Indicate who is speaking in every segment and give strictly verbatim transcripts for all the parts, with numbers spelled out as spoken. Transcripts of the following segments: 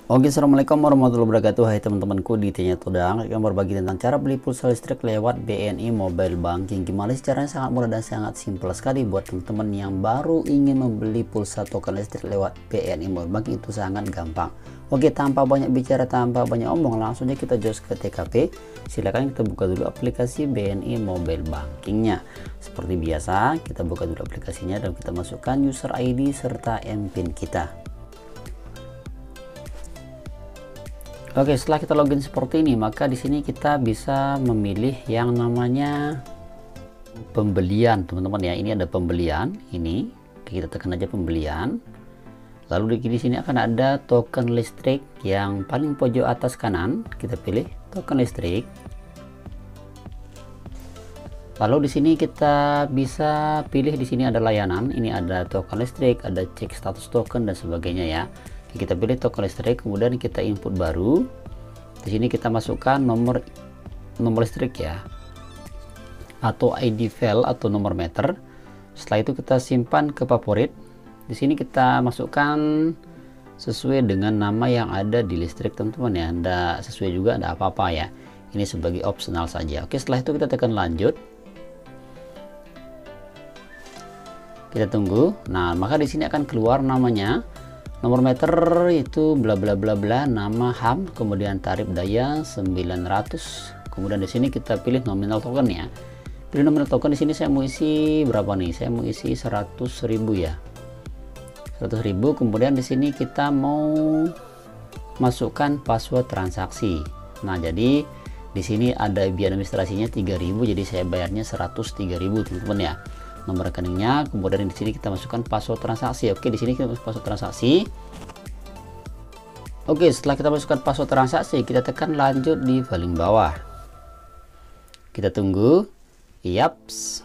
Speaker 1: Oke, assalamualaikum warahmatullahi wabarakatuh. Hai teman-temanku, di Tanya Tudang akan berbagi tentang cara beli pulsa listrik lewat B N I Mobile Banking. Gimana sih caranya? Sangat mudah dan sangat simpel sekali buat teman-teman yang baru ingin membeli pulsa token listrik lewat B N I Mobile Banking. Itu sangat gampang. Oke, tanpa banyak bicara, tanpa banyak omong, langsung aja kita jos ke T K P. Silakan kita buka dulu aplikasi B N I Mobile Bankingnya. Seperti biasa, kita buka dulu aplikasinya dan kita masukkan user I D serta M PIN kita. Oke, setelah kita login seperti ini, maka di sini kita bisa memilih yang namanya pembelian, teman-teman ya. Ini ada pembelian, ini kita tekan aja pembelian. Lalu di sini akan ada token listrik yang paling pojok atas kanan. Kita pilih token listrik. Lalu di sini kita bisa pilih, di sini ada layanan. Ini ada token listrik, ada cek status token dan sebagainya ya. Kita pilih token listrik, kemudian kita input baru. Di sini kita masukkan nomor nomor listrik ya, atau I D file atau nomor meter. Setelah itu kita simpan ke favorit. Di sini kita masukkan sesuai dengan nama yang ada di listrik, teman-teman ya. Anda sesuai juga, ada apa-apa ya. Ini sebagai opsional saja. Oke, setelah itu kita tekan lanjut. Kita tunggu. Nah, maka di sini akan keluar namanya. Nomor meter itu bla bla bla bla, nama H A M, kemudian tarif daya sembilan ratus. Kemudian di sini kita pilih nominal token ya. Pilih nominal token, di sini saya mau isi berapa nih? Saya mau isi seratus ribu ya. seratus ribu. Kemudian di sini kita mau masukkan password transaksi. Nah, jadi di sini ada biaya administrasinya tiga ribu, jadi saya bayarnya seratus tiga ribu, teman-teman ya. Nomor rekeningnya, kemudian di sini kita masukkan password transaksi. Oke, di sini kita masukkan password transaksi. Oke, setelah kita masukkan password transaksi, kita tekan lanjut di paling bawah. Kita tunggu. Yaps.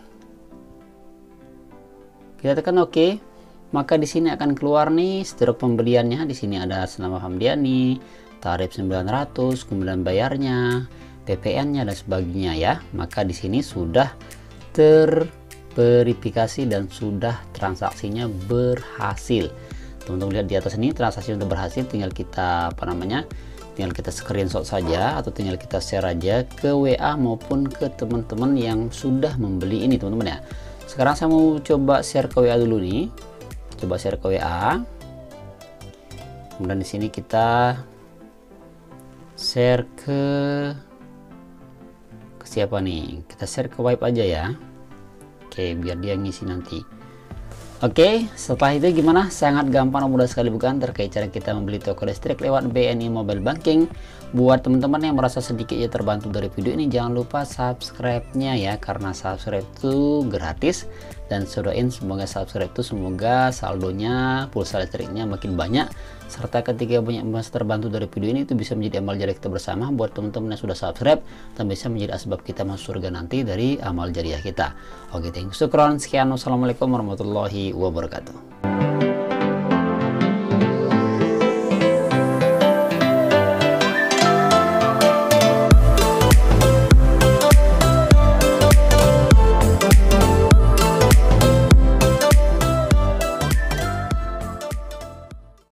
Speaker 1: Kita tekan oke. Maka di sini akan keluar nih struk pembeliannya. Di sini ada nama Hamdiani, tarif sembilan ratus, kemudian bayarnya, P P N-nya dan sebagainya ya. Maka di sini sudah ter verifikasi dan sudah transaksinya berhasil. Teman-teman lihat di atas ini, transaksi sudah berhasil. Tinggal kita apa namanya tinggal kita screenshot saja atau tinggal kita share aja ke W A maupun ke teman-teman yang sudah membeli ini, teman-teman ya. Sekarang saya mau coba share ke W A dulu nih. Coba share ke W A. Kemudian di sini kita share ke ke siapa nih? Kita share ke Wipe aja ya. Oke, biar dia ngisi nanti. Oke, setelah itu gimana? Sangat gampang dan mudah sekali bukan terkait cara kita membeli token listrik lewat B N I Mobile Banking. Buat teman-teman yang merasa sedikit ya terbantu dari video ini, jangan lupa subscribe-nya ya, karena subscribe itu gratis. Dan doain semoga subscribe itu semoga saldonya pulsa listriknya makin banyak, serta ketika banyak mas terbantu dari video ini, itu bisa menjadi amal jariah kita bersama. Buat teman-teman yang sudah subscribe dan bisa menjadi asbab kita masuk surga nanti dari amal jariah kita. Oke, thank you, syukron, sekian, wassalamualaikum warahmatullahi wabarakatuh.